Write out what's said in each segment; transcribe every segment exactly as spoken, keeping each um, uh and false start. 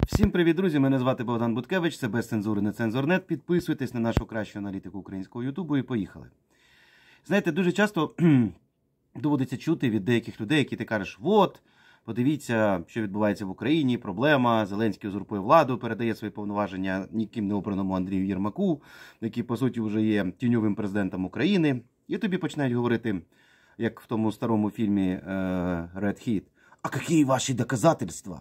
Всім привіт, друзі! Мене звати Богдан Буткевич, це без цензури, не цензурнет. Підписуйтесь на нашу кращу аналітику українського ютубу і поїхали. Знаєте, дуже часто доводиться чути від деяких людей, які ти кажеш, от, подивіться, що відбувається в Україні, проблема, Зеленський узурпує владу, передає свої повноваження ніким не обраному Андрію Єрмаку, який, по суті, вже є тіньовим президентом України. І тобі починають говорити, як в тому старому фільмі Red Heat, а які ваші доказательства?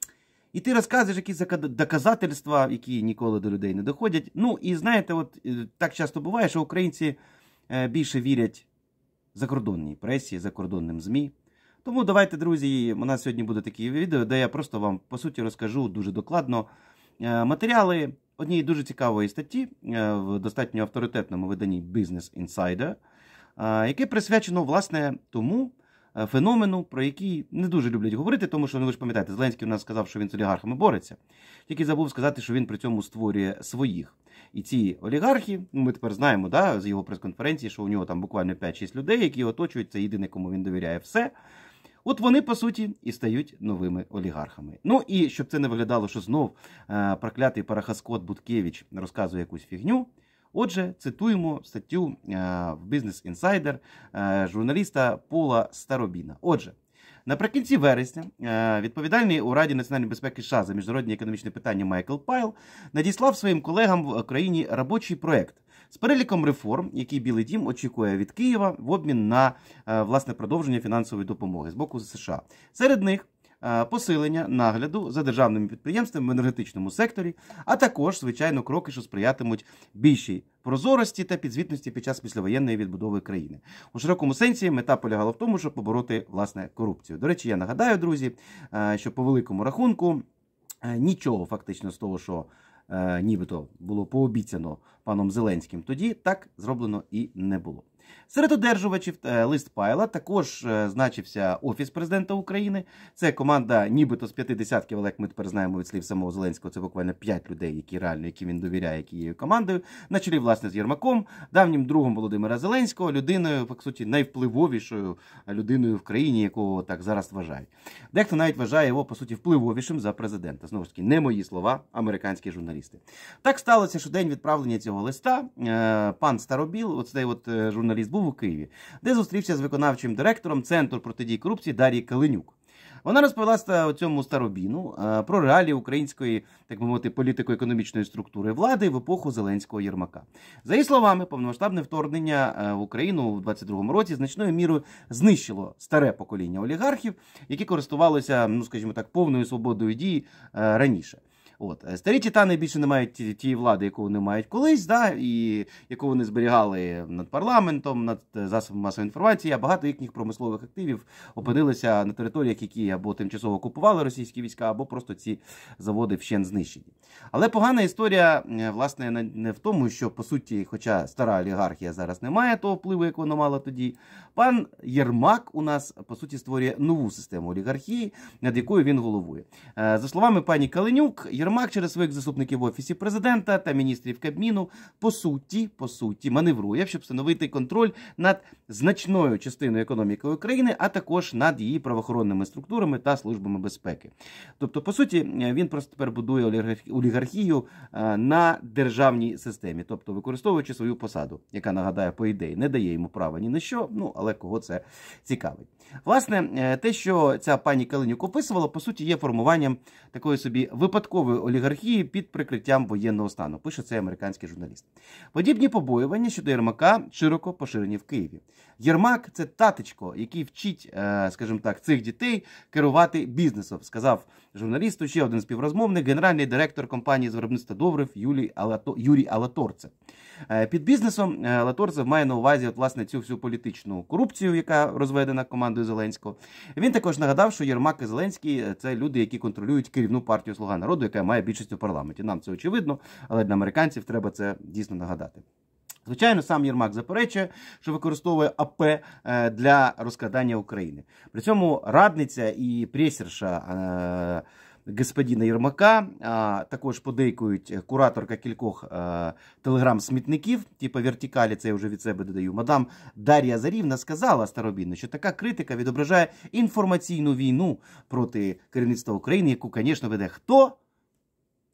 І ти розказуєш якісь доказательства, які ніколи до людей не доходять. Ну, і знаєте, от так часто буває, що українці більше вірять закордонній пресі, закордонним ЗМІ. Тому давайте, друзі, у нас сьогодні буде таке відео, де я просто вам, по суті, розкажу дуже докладно матеріали однієї дуже цікавої статті в достатньо авторитетному виданні Business Insider, яке присвячено, власне, тому феномену, про який не дуже люблять говорити, тому що, ну, ви ж пам'ятаєте, Зеленський у нас сказав, що він з олігархами бореться, тільки забув сказати, що він при цьому створює своїх. І ці олігархи, ну, ми тепер знаємо, да, з його прес-конференції, що у нього там буквально п'ять-шість людей, які оточують, це єдине, кому він довіряє все. От вони, по суті, і стають новими олігархами. Ну, і щоб це не виглядало, що знов е, проклятий парахаскот Буткевич розказує якусь фігню, отже, цитуємо статтю е, в Business Insider е, журналіста Пола Старобіна. Отже, наприкінці вересня е, відповідальний у Раді національної безпеки США за міжнародні економічні питання Майкл Пайл надіслав своїм колегам в країні робочий проект з переліком реформ, які Білий дім очікує від Києва в обмін на е, власне продовження фінансової допомоги з боку США. Серед них посилення нагляду за державними підприємствами в енергетичному секторі, а також, звичайно, кроки, що сприятимуть більшій прозорості та підзвітності під час післявоєнної відбудови країни. У широкому сенсі мета полягала в тому, щоб побороти, власне, корупцію. До речі, я нагадаю, друзі, що по великому рахунку нічого фактично з того, що нібито було пообіцяно паном Зеленським, тоді так зроблено і не було. Серед одержувачів лист Пайла також значився Офіс президента України. Це команда нібито з п'яти десятків, але як ми тепер знаємо від слів самого Зеленського, це буквально п'ять людей, які реально, які він довіряє, які є командою. На чолі, власне, з Єрмаком, давнім другом Володимира Зеленського, людиною, по суті, найвпливовішою людиною в країні, якого так зараз вважають. Дехто навіть вважає його, по суті, впливовішим за президента. Знову ж таки, не мої слова, американські журналісти. Так сталося, що день відправлення цього листа пан Старобіл, оцей от журналіст, був у Києві, де зустрівся з виконавчим директором Центру протидії корупції Дар'ї Каленюк. Вона розповіла цьому Старобіну про реалії української, так би мовити, політико-економічної структури влади в епоху Зеленського Єрмака. За її словами, повномасштабне вторгнення в Україну у двадцять другому році значною мірою знищило старе покоління олігархів, які користувалися, ну, скажімо так, повною свободою дії раніше. От. Старі титани більше не мають тієї влади, яку вони мають колись, да, і яку вони зберігали над парламентом, над засобами масової інформації, а багато їхніх промислових активів опинилися на територіях, які або тимчасово окупували російські війська, або просто ці заводи вщент знищені. Але погана історія, власне, не в тому, що, по суті, хоча стара олігархія зараз не має того впливу, як вона мала тоді, пан Єрмак у нас, по суті, створює нову систему олігархії, над якою він головує. За словами пані Каленюк, Єрмак через своїх заступників в Офісі президента та міністрів Кабміну, по суті, по суті, маневрує, щоб встановити контроль над значною частиною економіки України, а також над її правоохоронними структурами та службами безпеки. Тобто, по суті, він просто тепер будує олігархію на державній системі, тобто використовуючи свою посаду, яка, нагадаю, по ідеї, не дає йому права ні на що, ну, але кого це цікавить. Власне, те, що ця пані Каленюк описувала, по суті, є формуванням такої собі випадкової олігархії під прикриттям воєнного стану, пише цей американський журналіст. Подібні побоювання щодо Єрмака широко поширені в Києві. Єрмак – це таточко, який вчить, скажімо так, цих дітей керувати бізнесом, сказав журналісту ще один співрозмовник, генеральний директор компанії з виробництва добрив Юрій Алато... Юрій Алаторцев. Під бізнесом Алаторцев має на увазі, от, власне, цю всю політичну корупцію, яка розведена командою Зеленського. Він також нагадав, що Єрмак і Зеленський – це люди, які контролюють керівну партію «Слуга народу», яка має більшість у парламенті. Нам це очевидно, але для американців треба це дійсно нагадати. Звичайно, сам Єрмак заперечує, що використовує АП для розкрадання України. При цьому радниця і пресерша господина Єрмака, а також подейкують кураторка кількох а, телеграм-смітників, типу вертикалі, це я вже від себе додаю, мадам Дар'я Зарівна сказала Старобіну, що така критика відображає інформаційну війну проти керівництва України, яку, звісно, веде хто?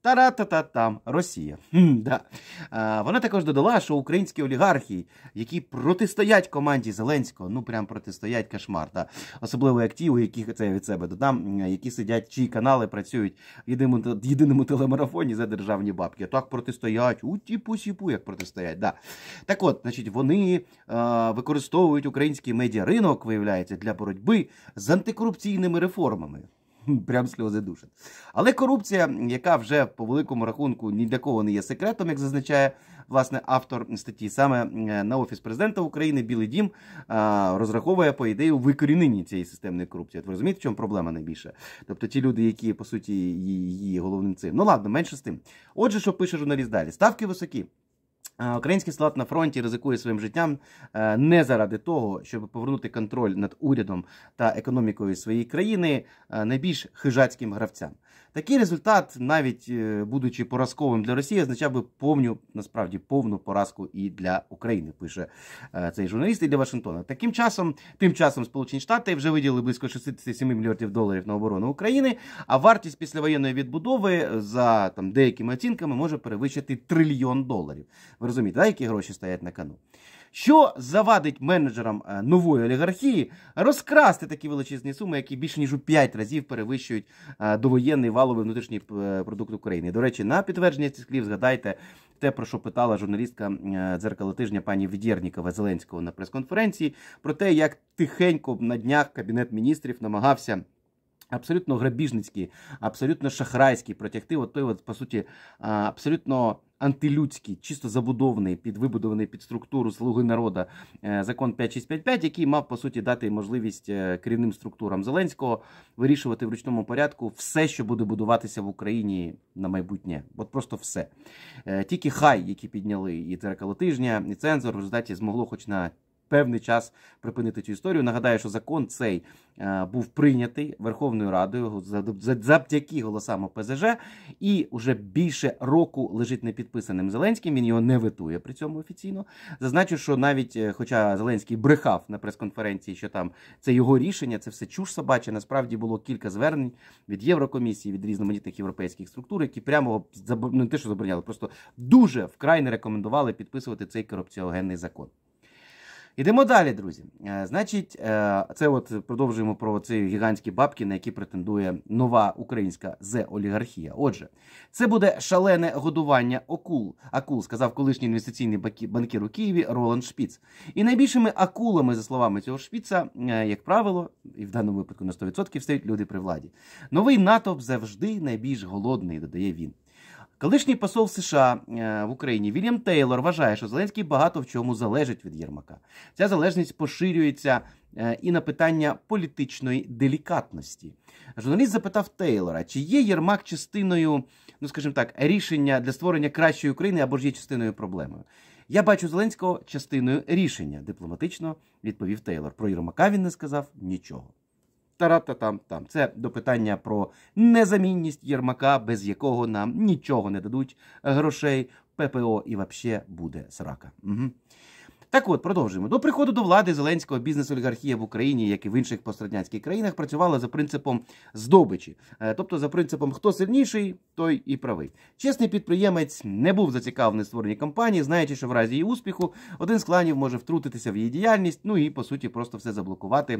Та-ра-та-та-там, Росія. Хм, да. а, вона також додала, що українські олігархи, які протистоять команді Зеленського, ну прям протистоять кошмар, да. Особливо як ті, у яких це я від себе додам, які сидять, чиї канали працюють в єдиному, єдиному телемарафоні за державні бабки. Так протистоять, у-ті-пу-сі-пу, як протистоять. Да. Так от, значить, вони а, використовують український медіаринок, виявляється, для боротьби з антикорупційними реформами. Прям сльози душать. Але корупція, яка вже по великому рахунку ні для кого не є секретом, як зазначає власне автор статті, саме на Офіс президента України Білий дім розраховує по ідеї у викоріненні цієї системної корупції. Ви розумієте, в чому проблема найбільша? Тобто ті люди, які по суті її головним цим. Ну ладно, менше з тим. Отже, що пише журналіст далі. Ставки високі. Український солдат на фронті ризикує своїм життям не заради того, щоб повернути контроль над урядом та економікою своєї країни найбільш хижацьким гравцям. Такий результат, навіть будучи поразковим для Росії, означав би повну, насправді, повну поразку і для України, пише цей журналіст, і для Вашингтона. Таким часом, тим часом Сполучені Штати вже виділили близько шістдесят сім мільярдів доларів на оборону України, а вартість післявоєнної відбудови, за там, деякими оцінками, може перевищити трильйон доларів. Ви розумієте, да, які гроші стоять на кону? Що завадить менеджерам нової олігархії розкрасти такі величезні суми, які більше ніж у п'ять разів перевищують довоєнний валовий внутрішній продукт України? До речі, на підтвердження цих слів згадайте те, про що питала журналістка «Дзеркало тижня» пані Ведєрнікова Зеленського на прес-конференції, про те, як тихенько на днях Кабінет міністрів намагався абсолютно грабіжницький, абсолютно шахрайський протягти, от той, от, по суті, абсолютно антилюдський, чисто забудований, підвибудований під структуру «Слуги народу» закон п'ять шість п'ять п'ять, який мав, по суті, дати можливість керівним структурам Зеленського вирішувати в ручному порядку все, що буде будуватися в Україні на майбутнє. От просто все. Тільки хай, які підняли і «Дзеркало тижня», і «Цензор», в результаті змогло хоч на певний час припинити цю історію. Нагадаю, що закон цей е, був прийнятий Верховною Радою завдяки голосам О Пе Зе Же і вже більше року лежить непідписаним Зеленським, він його не ветує при цьому офіційно. Зазначу, що навіть, хоча Зеленський брехав на прес-конференції, що там це його рішення, це все чуш собача, насправді було кілька звернень від Єврокомісії, від різноманітних європейських структур, які прямо, не те, що забороняли, просто дуже вкрай не рекомендували підписувати цей корупціогенний закон. Ідемо далі, друзі. Значить, це от продовжуємо про ці гігантські бабки, на які претендує нова українська зе-олігархія. Отже, це буде шалене годування акул, акул, сказав колишній інвестиційний банкір у Києві Роланд Шпіц. І найбільшими акулами, за словами цього Шпіца, як правило, і в даному випадку на сто відсотків, стають люди при владі. Новий натовп завжди найбільш голодний, додає він. Колишній посол США в Україні Вільям Тейлор вважає, що Зеленський багато в чому залежить від Єрмака. Ця залежність поширюється і на питання політичної делікатності. Журналіст запитав Тейлора, чи є Єрмак частиною, ну скажімо так, рішення для створення кращої України або ж є частиною проблеми. Я бачу Зеленського частиною рішення, дипломатично відповів Тейлор. Про Єрмака він не сказав нічого. Та-ра-та-там-там. Це до питання про незамінність Єрмака, без якого нам нічого не дадуть грошей, Пе Пе О і взагалі буде срака. Угу. Так от, продовжуємо. До приходу до влади Зеленського бізнес-олігархія в Україні, як і в інших пострадянських країнах, працювала за принципом здобичі. Тобто за принципом «хто сильніший, той і правий». Чесний підприємець не був зацікавлений в створенні компанії, знаючи, що в разі її успіху один з кланів може втрутитися в її діяльність, ну і, по суті, просто все заблокувати,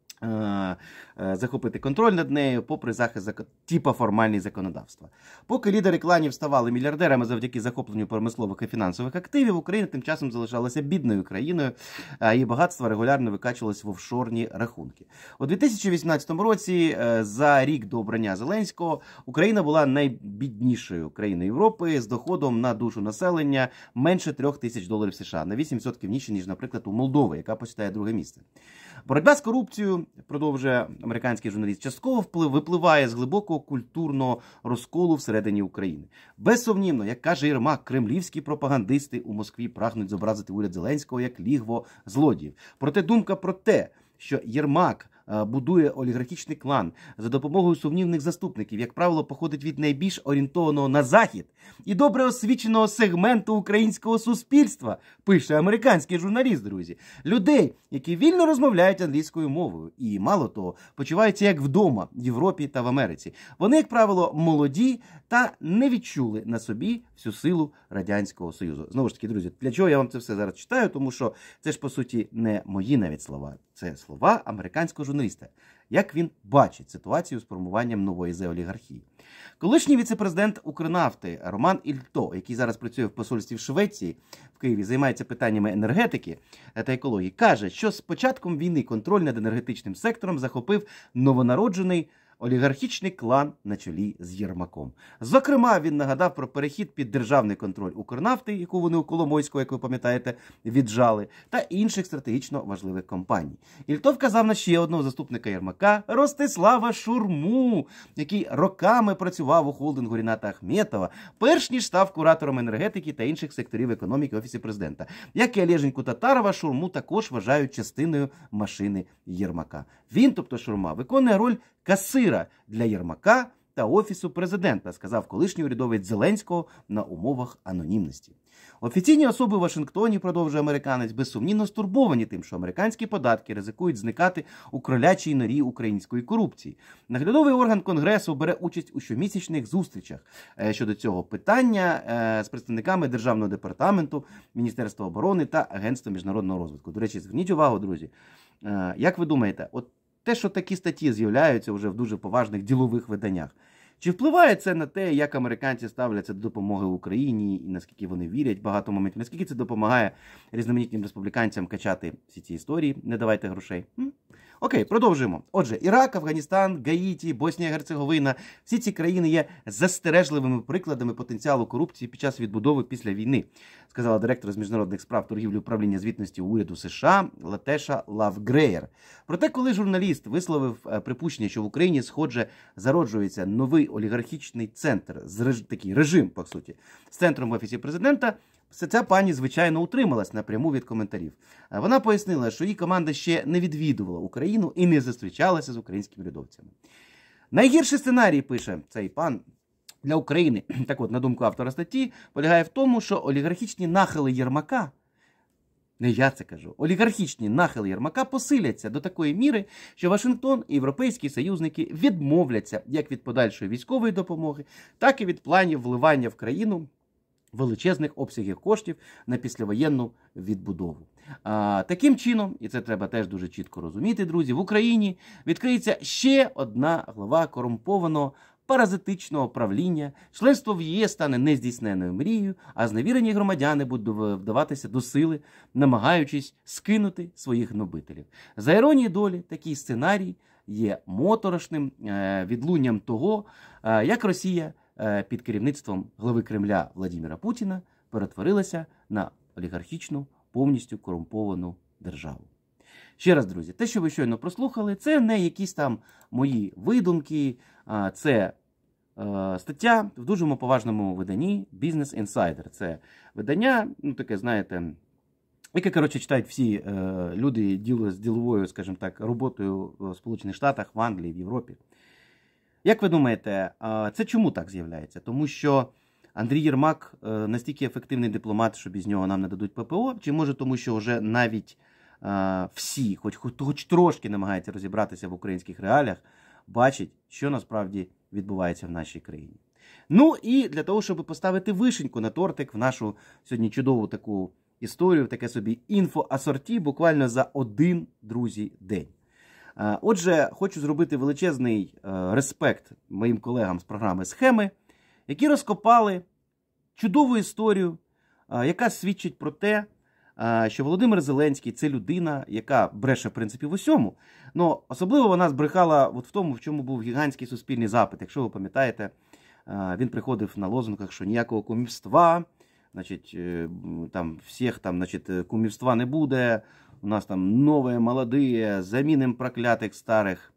захопити контроль над нею, попри захист типа формальні законодавства. Поки лідери кланів ставали мільярдерами завдяки захопленню промислових і фінансових активів, Україна тим часом залишалася бідною країною, а її багатство регулярно викачувалось в офшорні рахунки. У дві тисячі вісімнадцятому році, за рік до обрання Зеленського, Україна була найбіднішою країною Європи з доходом на душу населення менше трьох тисяч доларів США, на вісім відсотків нижче, ніж, наприклад, у Молдови, яка посідає друге місце. Боротьба з корупцією, продовжує американський журналіст, частково вплив, випливає з глибокого культурного розколу всередині України. Безсумнівно, як каже Єрмак, кремлівські пропагандисти у Москві прагнуть зобразити уряд Зеленського як лігво злодіїв. Проте думка про те, що Єрмак будує олігархічний клан за допомогою сумнівних заступників, як правило, походить від найбільш орієнтованого на Захід і добре освіченого сегменту українського суспільства, пише американський журналіст, друзі. Людей, які вільно розмовляють англійською мовою і, мало того, почуваються як вдома в Європі та в Америці. Вони, як правило, молоді та не відчули на собі всю силу Радянського Союзу. Знову ж таки, друзі, для чого я вам це все зараз читаю? Тому що це ж, по суті, не мої навіть слова. Це слова американського журналіста. Як він бачить ситуацію з формуванням нової зе-олігархії. Колишній віце-президент Укрнафти Роман Ільто, який зараз працює в посольстві в Швеції, в Києві, займається питаннями енергетики та екології, каже, що з початком війни контроль над енергетичним сектором захопив новонароджений олігархічний клан на чолі з Єрмаком. Зокрема, він нагадав про перехід під державний контроль Укрнафти, яку вони у Коломойського, як ви пам'ятаєте, віджали, та інших стратегічно важливих компаній. Ільто вказав на ще одного заступника Єрмака – Ростислава Шурму, який роками працював у холдингу Ріната Ахметова, перш ніж став куратором енергетики та інших секторів економіки в Офісі Президента. Як і Олеженьку Татарова, Шурму також вважають частиною машини Єрмака. Він, тобто Шурма, виконує роль касира для Єрмака та Офісу Президента, сказав колишній урядовець Зеленського на умовах анонімності. Офіційні особи в Вашингтоні, продовжує американець, безсумнівно стурбовані тим, що американські податки ризикують зникати у кролячій норі української корупції. Наглядовий орган Конгресу бере участь у щомісячних зустрічах щодо цього питання з представниками Державного департаменту, Міністерства оборони та Агентства міжнародного розвитку. До речі, зверніть увагу, друзі, як ви думаєте, от те, що такі статті з'являються вже в дуже поважних ділових виданнях, чи впливає це на те, як американці ставляться до допомоги Україні і наскільки вони вірять багато моментів, наскільки це допомагає різноманітним республіканцям качати всі ці історії, не давайте грошей? М? Окей, продовжуємо. Отже, Ірак, Афганістан, Гаїті, Боснія, Герцеговина – всі ці країни є застережливими прикладами потенціалу корупції під час відбудови після війни, сказала директор з міжнародних справ торгівлі управління звітності уряду США Латеша Лавгреєр. Проте, коли журналіст висловив припущення, що в Україні, схоже, зароджується новий олігархічний центр, такий режим, по суті, з центром в Офісі Президента, ця пані, звичайно, утрималась напряму від коментарів. Вона пояснила, що її команда ще не відвідувала Україну і не зустрічалася з українськими урядовцями. Найгірший сценарій, пише цей пан, для України, так от, на думку автора статті, полягає в тому, що олігархічні нахили Єрмака, не я це кажу, олігархічні нахили Єрмака посиляться до такої міри, що Вашингтон і європейські союзники відмовляться як від подальшої військової допомоги, так і від планів вливання в країну величезних обсягів коштів на післявоєнну відбудову. А, таким чином, і це треба теж дуже чітко розуміти, друзі, в Україні відкриється ще одна глава корумпованого паразитичного правління, членство в ЄС стане нездійсненною мрією, а зневірені громадяни будуть вдаватися до сили, намагаючись скинути своїх гнобителів. За іронією долі, такий сценарій є моторошним відлунням того, як Росія під керівництвом глави Кремля Владимира Путіна перетворилася на олігархічну, повністю корумповану державу. Ще раз, друзі, те, що ви щойно прослухали, це не якісь там мої видумки, це стаття в дуже поважному виданні Business Insider. Це видання, ну таке, знаєте, яке, коротше, читають всі е, люди діло з діловою, скажімо так, роботою в Сполучених Штатах, в Англії, в Європі. Як ви думаєте, це чому так з'являється? Тому що Андрій Єрмак настільки ефективний дипломат, що без нього нам не дадуть ППО? Чи може тому, що вже навіть е, всі, хоч, хоч трошки намагаються розібратися в українських реаліях, бачать, що насправді відбувається в нашій країні? Ну і для того, щоб поставити вишеньку на тортик в нашу сьогодні чудову таку історію, таке собі інфоасорті буквально за один, друзі, день. Отже, хочу зробити величезний респект моїм колегам з програми «Схеми», які розкопали чудову історію, яка свідчить про те, що Володимир Зеленський – це людина, яка бреше, в принципі, в усьому. Но особливо вона збрехала от в тому, в чому був гігантський суспільний запит. Якщо ви пам'ятаєте, він приходив на лозунгах, що ніякого кумівства, значить, там всіх там, значить, кумівства не буде, у нас там нові, молоді, замінимо проклятих старих.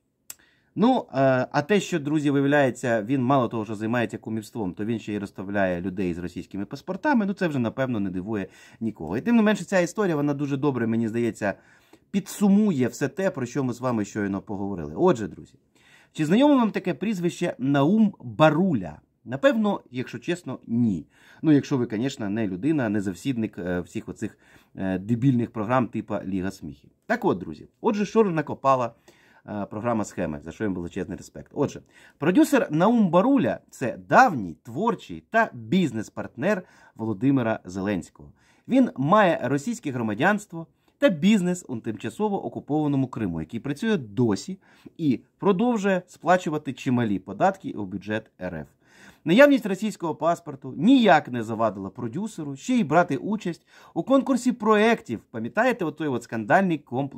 Ну, а те, що, друзі, виявляється, він мало того, що займається кумівством, то він ще й розставляє людей з російськими паспортами, ну це вже, напевно, не дивує нікого. І тим не менше, ця історія, вона дуже добре, мені здається, підсумує все те, про що ми з вами щойно поговорили. Отже, друзі, чи знайоме вам таке прізвище Наум Баруля? Напевно, якщо чесно, ні. Ну, якщо ви, звісно, не людина, не завсідник всіх оцих дебільних програм типу Ліга сміхів. Так от, друзі, отже, що накопала програма «Схеми», за що їм величезний респект. Отже, продюсер Наум Баруля – це давній, творчий та бізнес-партнер Володимира Зеленського. Він має російське громадянство та бізнес у тимчасово окупованому Криму, який працює досі і продовжує сплачувати чималі податки у бюджет РФ. Наявність російського паспорту ніяк не завадила продюсеру ще й брати участь у конкурсі проєктів. Пам'ятаєте отой от скандальний комп...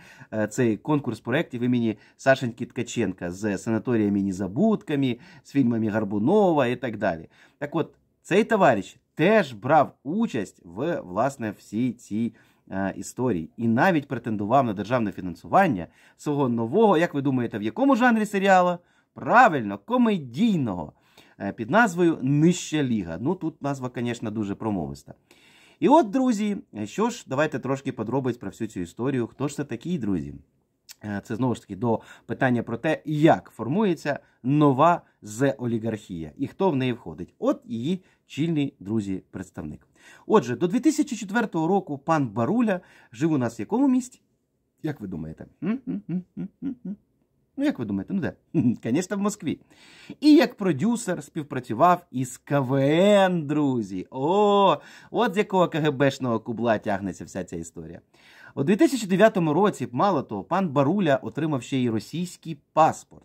цей конкурс проєктів імені Сашеньки Ткаченка з санаторіями Незабудками, з фільмами Горбунова і так далі. Так от, цей товариш теж брав участь в, власне, всій цій е, історії. І навіть претендував на державне фінансування свого нового, як ви думаєте, в якому жанрі серіалу? Правильно, комедійного. Під назвою «Нижча ліга». Ну, тут назва, звісно, дуже промовиста. І от, друзі, що ж, давайте трошки подробиць про всю цю історію. Хто ж це такий, друзі? Це, знову ж таки, до питання про те, як формується нова зе-олігархія і хто в неї входить. От її чільний, друзі, представник. Отже, до дві тисячі четвертого року пан Баруля жив у нас в якому місті? Як ви думаєте? М-м-м-м-м-м. Ну, як ви думаєте, ну де? Звісно, в Москві. І як продюсер співпрацював із КВН, друзі. О, от з якого КГБшного кубла тягнеться вся ця історія. У дві тисячі дев'ятому році, мало того, пан Баруля отримав ще й російський паспорт.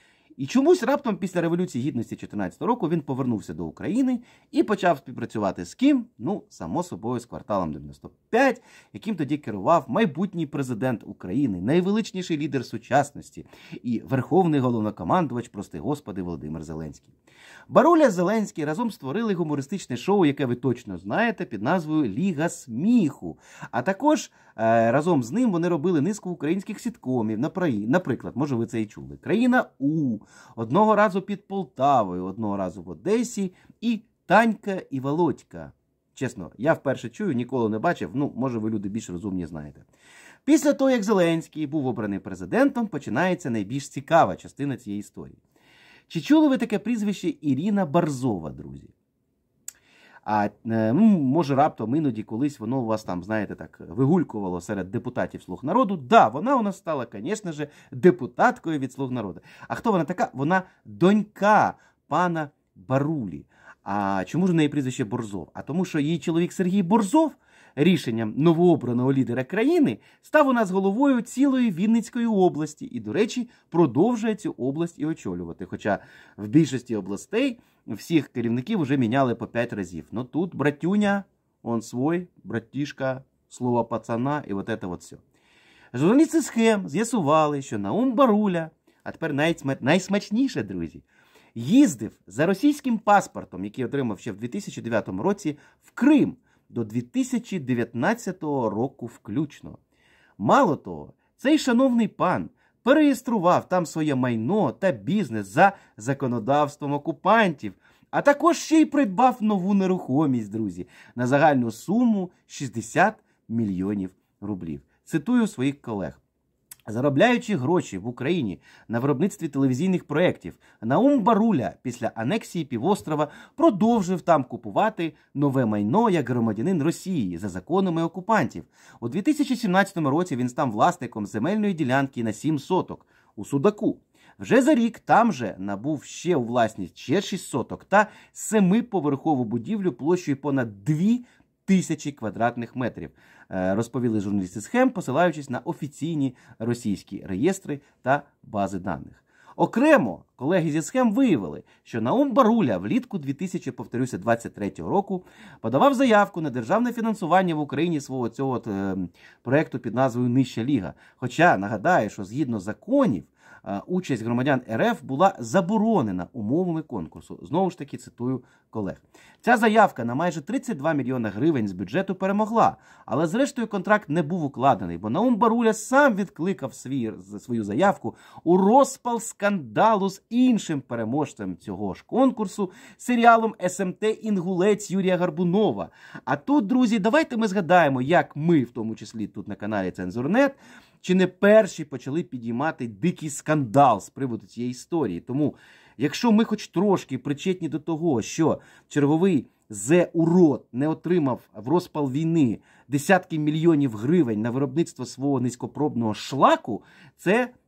І чомусь раптом після Революції Гідності дві тисячі чотирнадцятого року він повернувся до України і почав співпрацювати з ким? Ну, само собою, з кварталом дев'яносто п'ять, яким тоді керував майбутній президент України, найвеличніший лідер сучасності і верховний головнокомандувач, прости господи, Володимир Зеленський. Баруля Зеленський разом створили гумористичне шоу, яке ви точно знаєте, під назвою «Ліга сміху». А також е, разом з ним вони робили низку українських сіткомів. Наприклад, може ви це і чули, «Країна У», одного разу під Полтавою, одного разу в Одесі і «Танька і Володька». Чесно, я вперше чую, ніколи не бачив, ну, може ви люди більш розумні знаєте. Після того, як Зеленський був обраний президентом, починається найбільш цікава частина цієї історії. Чи чули ви таке прізвище Ірина Борзова, друзі? А ну, може раптом іноді колись воно у вас там, знаєте, так вигулькувало серед депутатів «Слуг народу». Да, вона у нас стала, звісно ж, депутаткою від «Слуг народу». А хто вона така? Вона донька пана Барулі. А чому ж у неї прізвище Борзов? А тому, що її чоловік Сергій Борзов рішенням новообраного лідера країни став у нас головою цілої Вінницької області і, до речі, продовжує цю область і очолювати. Хоча в більшості областей всіх керівників вже міняли по п'ять разів. Ну тут братюня, он свой, братішка, слово пацана і от це от все. Журналісти «Схем» з'ясували, що Наум Баруля, а тепер найсмачніше, друзі, їздив за російським паспортом, який отримав ще в дві тисячі дев'ятому році, в Крим до дві тисячі дев'ятнадцятого року включно. Мало того, цей шановний пан переєстрував там своє майно та бізнес за законодавством окупантів, а також ще й придбав нову нерухомість, друзі, на загальну суму шістдесят мільйонів рублів. Цитую своїх колег. Заробляючи гроші в Україні на виробництві телевізійних проєктів, Наум Баруля після анексії півострова продовжив там купувати нове майно як громадянин Росії за законами окупантів. У дві тисячі сімнадцятому році він став власником земельної ділянки на сім соток у Судаку. Вже за рік там же набув ще у власність ще шість соток та семиповерхову будівлю площею понад дві тисячі квадратних метрів, розповіли журналісти «Схем», посилаючись на офіційні російські реєстри та бази даних. Окремо, колеги зі «Схем» виявили, що Наум Баруля влітку дві тисячі двадцять третього року подавав заявку на державне фінансування в Україні свого цього от, е, проєкту під назвою «Нижча ліга». Хоча, нагадаю, що згідно законів, участь громадян РФ була заборонена умовами конкурсу. Знову ж таки, цитую колег. Ця заявка на майже тридцять два мільйони гривень з бюджету перемогла, але зрештою контракт не був укладений, бо Наум Баруля сам відкликав свій, свою заявку у розпал скандалу з іншим переможцем цього ж конкурсу, серіалом ес ем те «Інгулець» Юрія Горбунова. А тут, друзі, давайте ми згадаємо, як ми, в тому числі тут на каналі Цензурнет, чи не перші почали підіймати дикий скандал з приводу цієї історії. Тому, якщо ми хоч трошки причетні до того, що черговий зе-урод не отримав в розпал війни десятки мільйонів гривень на виробництво свого низькопробного шлаку, це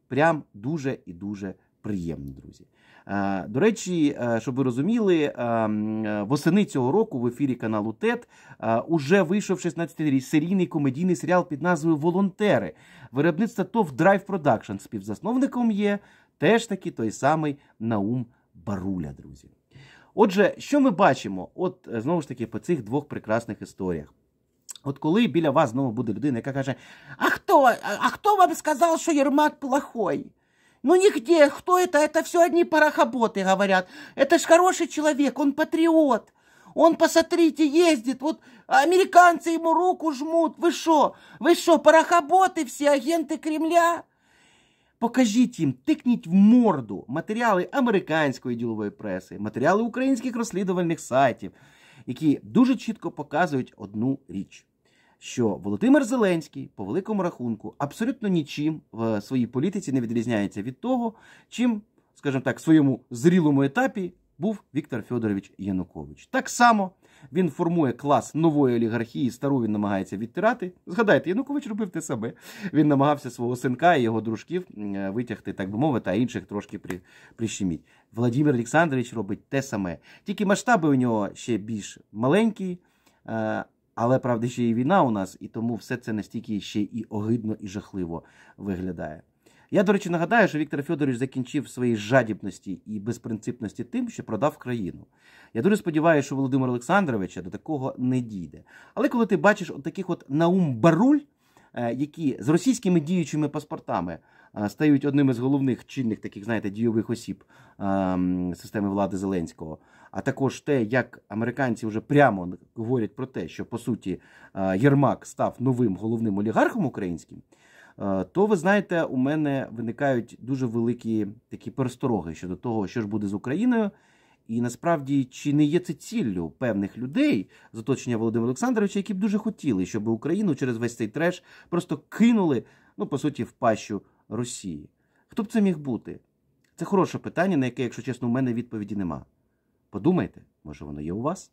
прям дуже і дуже приємно, друзі. До речі, щоб ви розуміли, восени цього року в ефірі каналу ТЕТ уже вийшов шістнадцятисерійний комедійний серіал під назвою «Волонтери». Виробництво ТОВ Drive Production. Співзасновником є теж таки той самий Наум Баруля, друзі. Отже, що ми бачимо? От, знову ж таки, по цих двох прекрасних історіях. От коли біля вас знову буде людина, яка каже: «А хто, а хто вам сказав, що Єрмак плохой? Ну нигде, кто это? Это все одни парохоботы говорят. Это ж хороший человек, он патриот. Он, посмотрите, ездит, вот американцы ему руку жмут. Вы что? Вы что, парохоботы все, агенты Кремля?» Покажіть їм, тикніть в морду матеріали американської ділової преси, матеріали українських розслідувальних сайтів, які дуже чітко показують одну річ. Що Володимир Зеленський, по великому рахунку, абсолютно нічим в своїй політиці не відрізняється від того, чим, скажімо так, в своєму зрілому етапі був Віктор Федорович Янукович. Так само він формує клас нової олігархії, стару він намагається відтирати. Згадайте, Янукович робив те саме. Він намагався свого синка і його дружків витягти, так би мовити, а інших трошки при, прищеміть. Володимир Олександрович робить те саме. Тільки масштаби у нього ще більш маленькі, але, правда, ще і війна у нас, і тому все це настільки ще і огидно, і жахливо виглядає. Я, до речі, нагадаю, що Віктор Федорович закінчив свої жадібності і безпринципності тим, що продав країну. Я дуже сподіваюся, що Володимир Олександровича до такого не дійде. Але коли ти бачиш от таких от Наум Баруль, які з російськими діючими паспортами стають одним із головних чинних таких, знаєте, дійових осіб системи влади Зеленського, а також те, як американці вже прямо говорять про те, що, по суті, Єрмак став новим головним олігархом українським, то, ви знаєте, у мене виникають дуже великі такі перестороги щодо того, що ж буде з Україною. І насправді, чи не є це ціллю певних людей з оточення Володимира Олександровича, які б дуже хотіли, щоб Україну через весь цей треш просто кинули, ну, по суті, в пащу Росії. Хто б це міг бути? Це хороше питання, на яке, якщо чесно, у мене відповіді нема. Подумайте, може воно є у вас?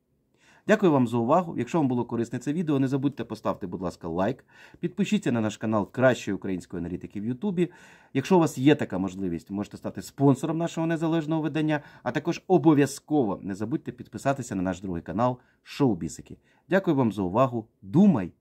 Дякую вам за увагу. Якщо вам було корисне це відео, не забудьте поставити, будь ласка, лайк. Підпишіться на наш канал Кращої української аналітики в Ютубі. Якщо у вас є така можливість, можете стати спонсором нашого незалежного видання, а також обов'язково не забудьте підписатися на наш другий канал Шоу Бісики. Дякую вам за увагу. Думай!